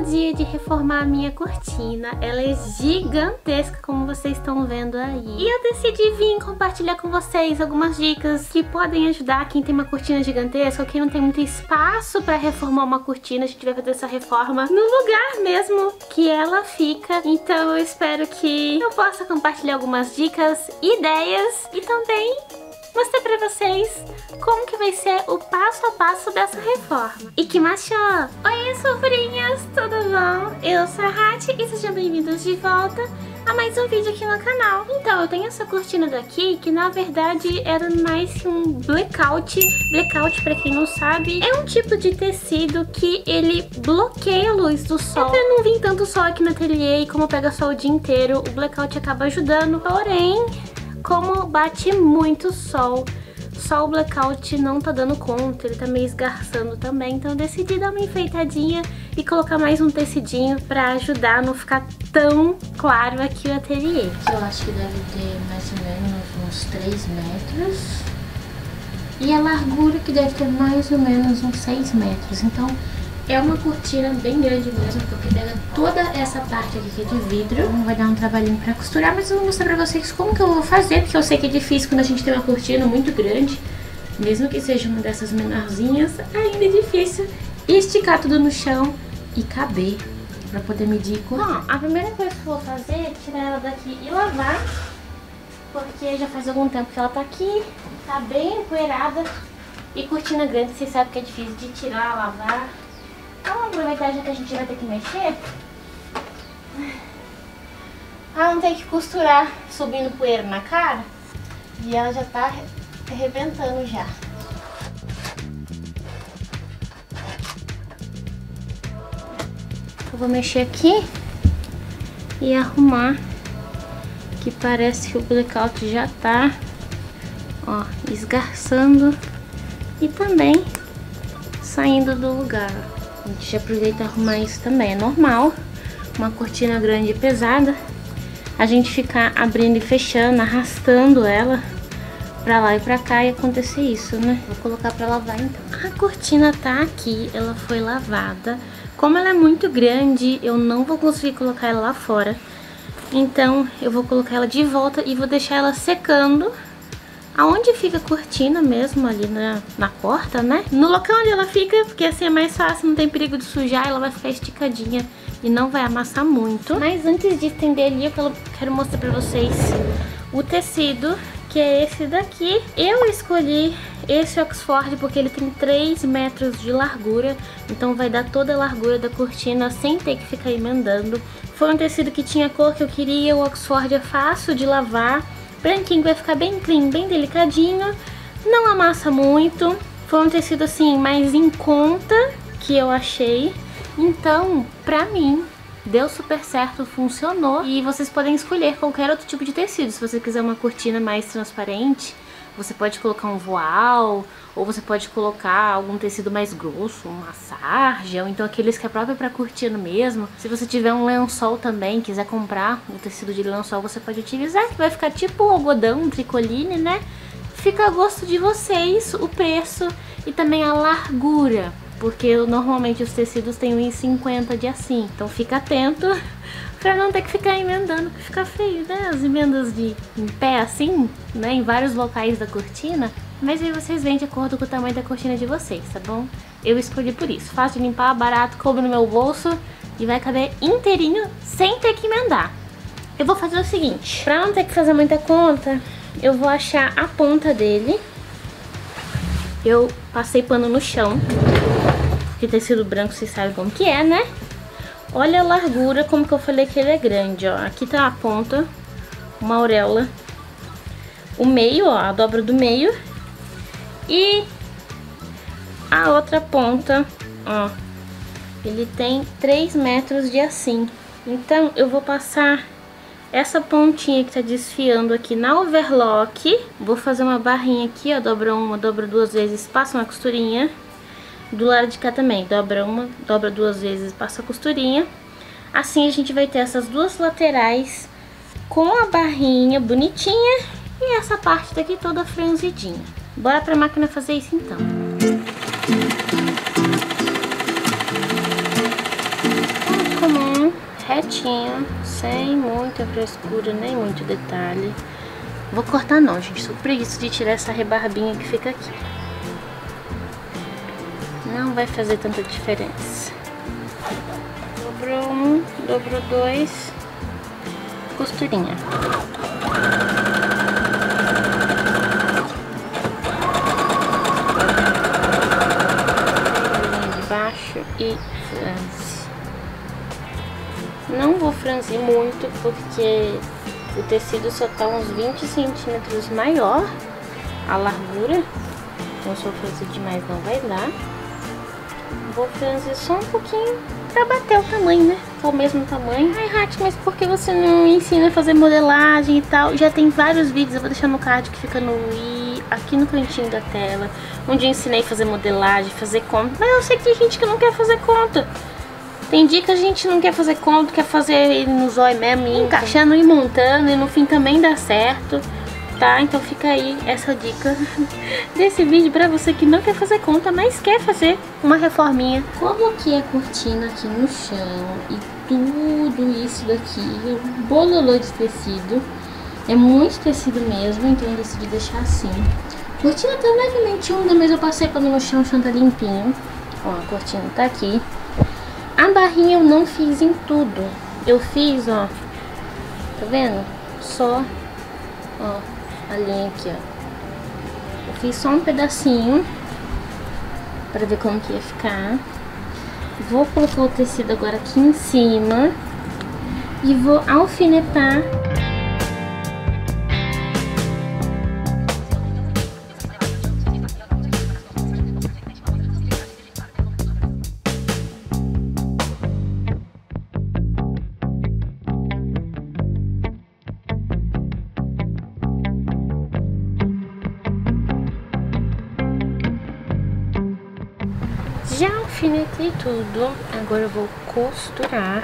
dia de reformar a minha cortina. Ela é gigantesca, como vocês estão vendo aí. E eu decidi vir compartilhar com vocês algumas dicas que podem ajudar quem tem uma cortina gigantesca ou quem não tem muito espaço para reformar uma cortina. A gente vai fazer essa reforma no lugar mesmo que ela fica. Então eu espero que eu possa compartilhar algumas dicas, ideias e também mostrar pra vocês como que vai ser o passo a passo dessa reforma. E que macho! Oi, sobrinhas! Tudo bom? Eu sou a Hath e sejam bem-vindos de volta a mais um vídeo aqui no canal. Então, eu tenho essa cortina daqui que na verdade era mais que um blackout. Blackout, pra quem não sabe, é um tipo de tecido que ele bloqueia a luz do sol. Pra não vir tanto sol aqui no ateliê e como pega sol o dia inteiro, o blackout acaba ajudando. Porém, como bate muito sol, só o blackout não tá dando conta, ele tá meio esgarçando também. Então eu decidi dar uma enfeitadinha e colocar mais um tecidinho pra ajudar a não ficar tão claro aqui o ateliê. Eu acho que deve ter mais ou menos uns 3 metros. E a largura que deve ter mais ou menos uns 6 metros. Então é uma cortina bem grande mesmo, porque pega toda essa parte aqui que é de vidro. Vai dar um trabalhinho pra costurar, mas eu vou mostrar pra vocês como que eu vou fazer, porque eu sei que é difícil quando a gente tem uma cortina muito grande. Mesmo que seja uma dessas menorzinhas, ainda é difícil esticar tudo no chão e caber pra poder medir e cortar. Bom, a primeira coisa que eu vou fazer é tirar ela daqui e lavar, porque já faz algum tempo que ela tá aqui, tá bem empoeirada. E cortina grande, vocês sabem que é difícil de tirar, lavar. Então vamos aproveitar já que a gente vai ter que mexer, pra não ter que costurar subindo poeira na cara. E ela já tá arrebentando já. Eu vou mexer aqui e arrumar, que parece que o blackout já tá, ó, esgarçando e também saindo do lugar. A gente já aproveita e arrumar isso também. É normal, uma cortina grande e pesada, a gente ficar abrindo e fechando, arrastando ela pra lá e pra cá e acontecer isso, né? Vou colocar pra lavar então. A cortina tá aqui, ela foi lavada. Como ela é muito grande, eu não vou conseguir colocar ela lá fora. Então eu vou colocar ela de volta e vou deixar ela secando aonde fica a cortina mesmo, ali na porta, né? No local onde ela fica, porque assim é mais fácil, não tem perigo de sujar, ela vai ficar esticadinha e não vai amassar muito. Mas antes de estender ali, eu quero mostrar pra vocês o tecido, que é esse daqui. Eu escolhi esse Oxford porque ele tem 3 metros de largura, então vai dar toda a largura da cortina sem ter que ficar emendando. Foi um tecido que tinha a cor que eu queria, o Oxford é fácil de lavar, branquinho, vai ficar bem clean, bem delicadinho, não amassa muito. Foi um tecido assim mais em conta que eu achei, então pra mim deu super certo, funcionou. E vocês podem escolher qualquer outro tipo de tecido. Se você quiser uma cortina mais transparente, você pode colocar um voal, ou você pode colocar algum tecido mais grosso, uma sarja, ou então aqueles que é próprio pra cortina mesmo. Se você tiver um lençol também, quiser comprar um tecido de lençol, você pode utilizar, que vai ficar tipo algodão, um tricoline, né? Fica a gosto de vocês o preço e também a largura, porque normalmente os tecidos têm 1,50 de assim, então fica atento pra não ter que ficar emendando, porque fica feio, né? As emendas em pé assim, né? Em vários locais da cortina. Mas aí vocês veem de acordo com o tamanho da cortina de vocês, tá bom? Eu escolhi por isso. Fácil de limpar, barato, coube no meu bolso e vai caber inteirinho sem ter que emendar. Eu vou fazer o seguinte, pra não ter que fazer muita conta, eu vou achar a ponta dele. Eu passei pano no chão, porque tecido branco vocês sabem como que é, né? Olha a largura, como que eu falei que ele é grande, ó. Aqui tá a ponta, uma auréola. O meio, ó, a dobra do meio. E a outra ponta, ó. Ele tem 3 metros de assim. Então eu vou passar essa pontinha que tá desfiando aqui na overlock. Vou fazer uma barrinha aqui, ó. Dobra uma, dobra 2 vezes, passa uma costurinha. Do lado de cá também, dobra uma, dobra 2 vezes, passa a costurinha. Assim a gente vai ter essas duas laterais com a barrinha bonitinha e essa parte daqui toda franzidinha. Bora pra máquina fazer isso então. retinho, sem muita frescura, nem muito detalhe. Vou cortar não, gente, sou preguiça de tirar essa rebarbinha que fica aqui. Não vai fazer tanta diferença. Dobrou um, dobrou dois, costurinha. De baixo e franze. Não vou franzir muito porque o tecido só tá uns 20 centímetros maior a largura. Então se eu franzir demais não vai dar. Vou franzir só um pouquinho pra bater o tamanho, né? É o mesmo tamanho. Ai, Raty, mas por que você não ensina a fazer modelagem e tal? Já tem vários vídeos, eu vou deixar no card que fica aqui no cantinho da tela, onde eu ensinei a fazer modelagem, fazer conta. Mas eu sei que tem gente que não quer fazer conta. Tem dia que a gente não quer fazer conta, quer fazer ele no zóio mesmo, encaixando e montando, e no fim também dá certo, tá? Então fica aí essa dica desse vídeo pra você que não quer fazer conta, mas quer fazer uma reforminha. Coloquei a cortina aqui no chão e tudo isso daqui, o bololô de tecido, é muito tecido mesmo, então eu decidi deixar assim. A cortina tá levemente úmida, mas eu passei pano no chão, o chão tá limpinho. Ó, a cortina tá aqui. A barrinha eu não fiz em tudo. Eu fiz, ó, tá vendo? Só, ó, a linha aqui, ó. Eu fiz só um pedacinho pra ver como que ia ficar. Vou colocar o tecido agora aqui em cima e vou alfinetar. Já alfinetei tudo, agora eu vou costurar.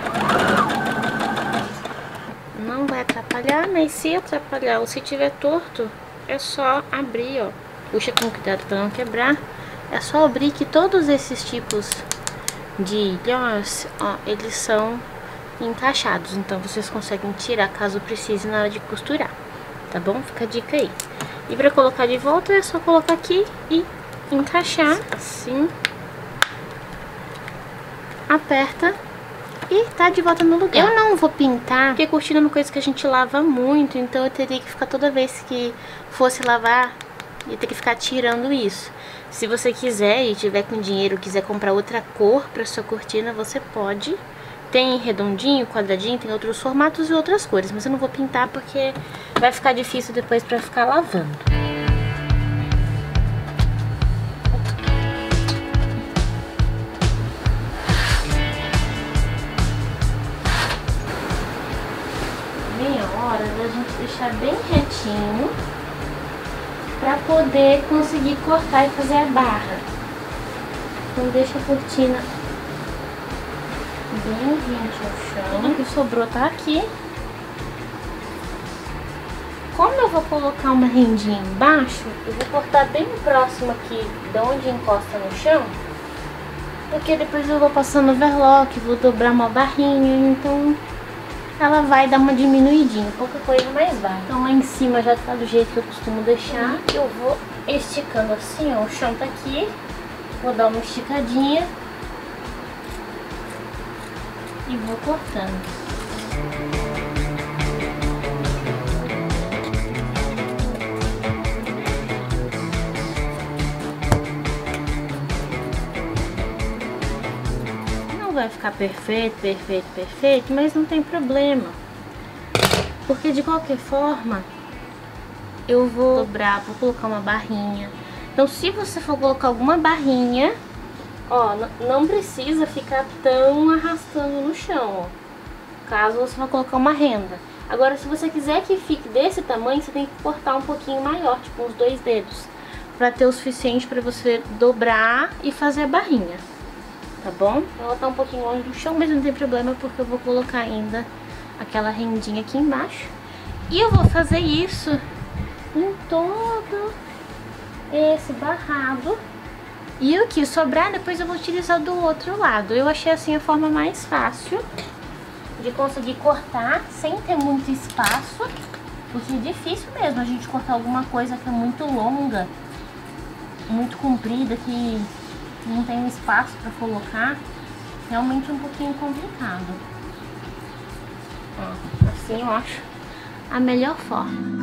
Não vai atrapalhar, mas se atrapalhar ou se tiver torto, é só abrir, ó. Puxa com cuidado para não quebrar. É só abrir que todos esses tipos de ilhós, ó, eles são encaixados. Então vocês conseguem tirar caso precise na hora de costurar, tá bom? Fica a dica aí. E para colocar de volta é só colocar aqui e encaixar assim. Aperta e tá de volta no lugar. Eu não vou pintar, porque cortina é uma coisa que a gente lava muito, então eu teria que ficar toda vez que fosse lavar, ia ter que ficar tirando isso. Se você quiser e tiver com dinheiro, quiser comprar outra cor pra sua cortina, você pode. Tem redondinho, quadradinho, tem outros formatos e outras cores, mas eu não vou pintar porque vai ficar difícil depois pra ficar lavando. Da gente deixar bem retinho para poder conseguir cortar e fazer a barra. Então deixa a cortina bem rente ao chão. O que sobrou tá aqui. Como eu vou colocar uma rendinha embaixo, eu vou cortar bem próximo aqui de onde encosta no chão, porque depois eu vou passar no overlock, vou dobrar uma barrinha, então ela vai dar uma diminuidinha, pouca coisa, mas vai. Então lá em cima já tá do jeito que eu costumo deixar. Eu vou esticando assim, ó, o chão tá aqui. Vou dar uma esticadinha e vou cortando. Vai ficar perfeito, perfeito, perfeito, mas não tem problema, porque de qualquer forma eu vou dobrar, vou colocar uma barrinha. Então se você for colocar alguma barrinha, ó, não precisa ficar tão arrastando no chão, ó, caso você vá colocar uma renda. Agora se você quiser que fique desse tamanho, você tem que cortar um pouquinho maior, tipo uns 2 dedos, para ter o suficiente para você dobrar e fazer a barrinha. Tá bom? Ela tá um pouquinho longe do chão, mas não tem problema, porque eu vou colocar ainda aquela rendinha aqui embaixo. E eu vou fazer isso em todo esse barrado. E o que sobrar, depois eu vou utilizar do outro lado. Eu achei assim a forma mais fácil. de conseguir cortar sem ter muito espaço, porque é difícil mesmo a gente cortar alguma coisa que é muito longa, muito comprida, que não tem espaço para colocar. Realmente um pouquinho complicado. Ó, assim eu acho a melhor forma.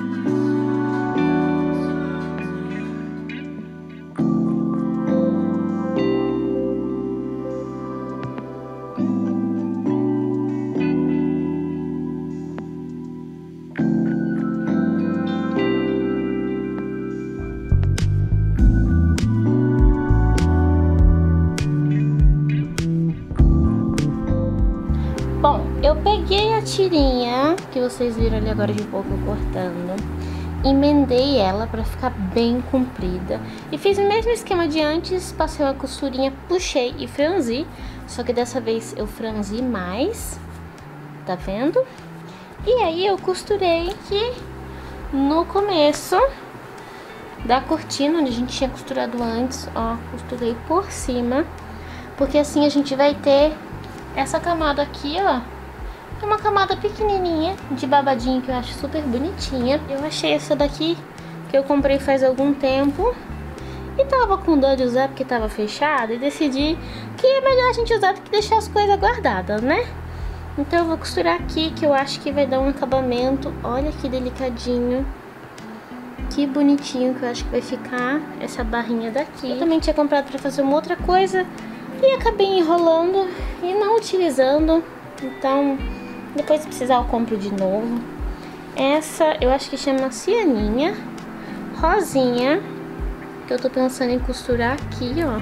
Bom, eu peguei a tirinha que vocês viram ali agora de pouco eu cortando, emendei ela pra ficar bem comprida e fiz o mesmo esquema de antes, passei uma costurinha, puxei e franzi, só que dessa vez eu franzi mais, tá vendo? E aí eu costurei aqui no começo da cortina, onde a gente tinha costurado antes, ó, costurei por cima, porque assim a gente vai ter essa camada aqui, ó, é uma camada pequenininha de babadinho que eu acho super bonitinha. Eu achei essa daqui que eu comprei faz algum tempo e tava com dor de usar porque tava fechada e decidi que é melhor a gente usar do que deixar as coisas guardadas, né? Então eu vou costurar aqui, que eu acho que vai dar um acabamento. Olha que delicadinho, que bonitinho que eu acho que vai ficar essa barrinha daqui. Eu também tinha comprado pra fazer uma outra coisa e acabei enrolando e não utilizando, então depois se precisar eu compro de novo. Essa eu acho que chama cianinha, rosinha, que eu tô pensando em costurar aqui, ó,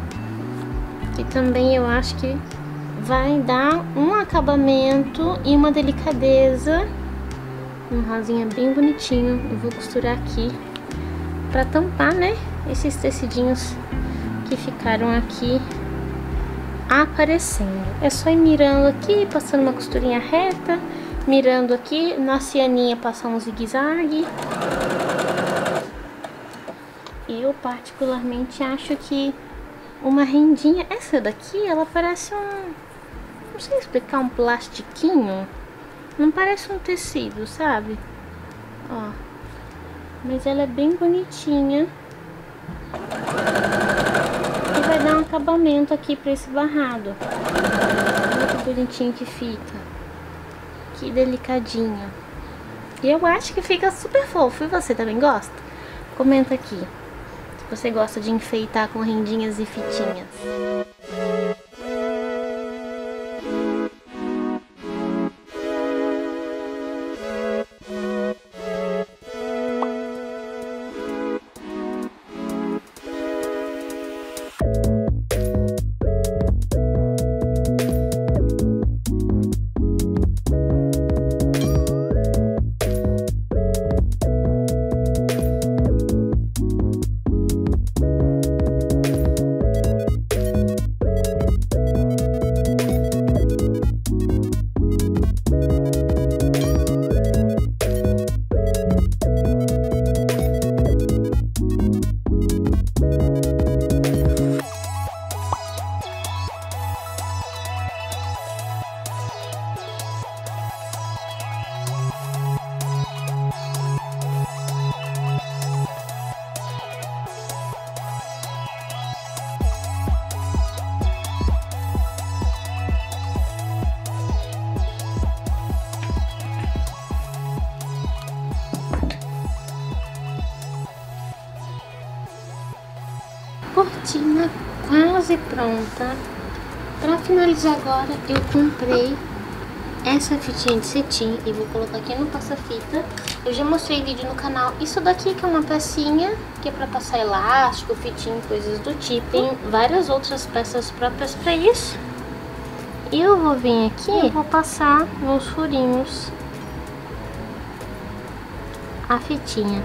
que também eu acho que vai dar um acabamento e uma delicadeza. Um rosinha bem bonitinho, eu vou costurar aqui pra tampar, né, esses tecidinhos que ficaram aqui aparecendo. É só ir mirando aqui, passando uma costurinha reta, mirando aqui, na cianinha passar um zigue-zague. Eu particularmente acho que uma rendinha, essa daqui, ela parece não sei explicar, um plastiquinho, não parece um tecido, sabe? Ó, mas ela é bem bonitinha. E vai dar um acabamento aqui pra esse barrado. Olha que bonitinho que fica. Que delicadinho. E eu acho que fica super fofo. E você também gosta? Comenta aqui se você gosta de enfeitar com rendinhas e fitinhas. Cortina quase pronta. Pra finalizar agora, eu comprei essa fitinha de cetim e vou colocar aqui no passa-fita. Eu já mostrei vídeo no canal. Isso daqui que é uma pecinha que é pra passar elástico, fitinho, coisas do tipo. Tem várias outras peças próprias pra isso. E eu vou vir aqui e vou passar nos furinhos a fitinha.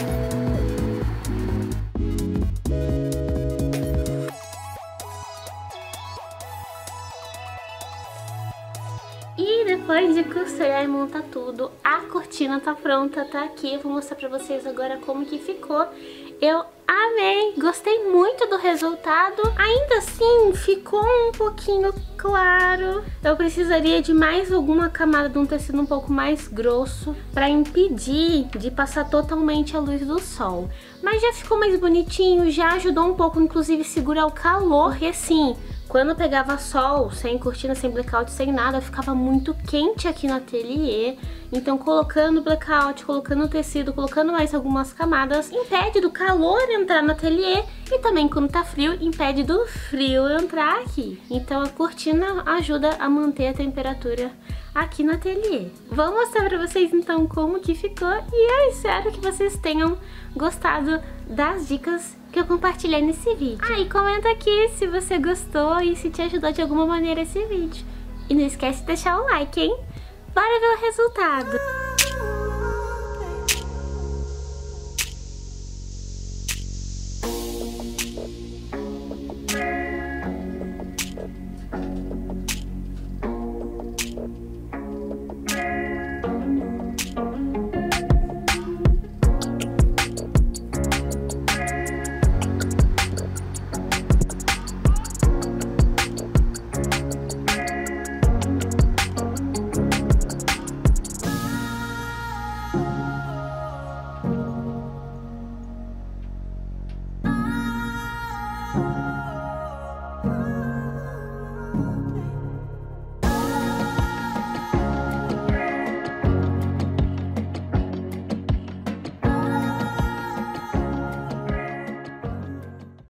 E depois de costurar e montar tudo, a cortina tá pronta, tá aqui. Eu vou mostrar pra vocês agora como que ficou. Eu amei, gostei muito do resultado. Ainda assim, ficou um pouquinho claro. Eu precisaria de mais alguma camada de um tecido um pouco mais grosso para impedir de passar totalmente a luz do sol. Mas já ficou mais bonitinho, já ajudou um pouco, inclusive, segurar o calor. E assim, quando pegava sol, sem cortina, sem blackout, sem nada, ficava muito quente aqui no ateliê. Então colocando blackout, colocando tecido, colocando mais algumas camadas, impede do calor entrar no ateliê. E também quando tá frio, impede do frio entrar aqui. Então a cortina ajuda a manter a temperatura aqui no ateliê. Vou mostrar pra vocês então como que ficou. E eu espero que vocês tenham gostado das dicas que eu compartilhei nesse vídeo. Ah, e comenta aqui se você gostou e se te ajudou de alguma maneira esse vídeo. E não esquece de deixar o like, hein? Bora ver o resultado!